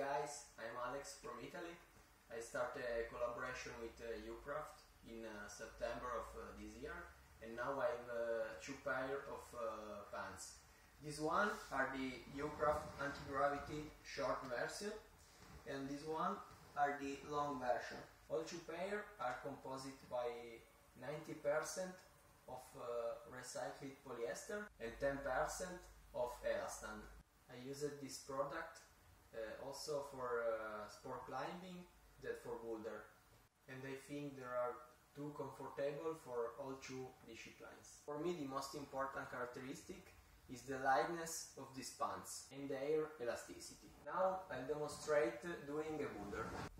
guys, I'm Alex from Italy. I started a collaboration with Ucraft in September of this year, and now I have two pair of pants. This one are the Ucraft anti-gravity short version, and this one are the long version. All two pair are composed by 90% of recycled polyester and 10% of elastan. I used this product also for sport climbing, that for boulder, and I think they are too comfortable for all two disciplines. For me the most important characteristic is the lightness of these pants and their elasticity. Now I'll demonstrate doing a boulder.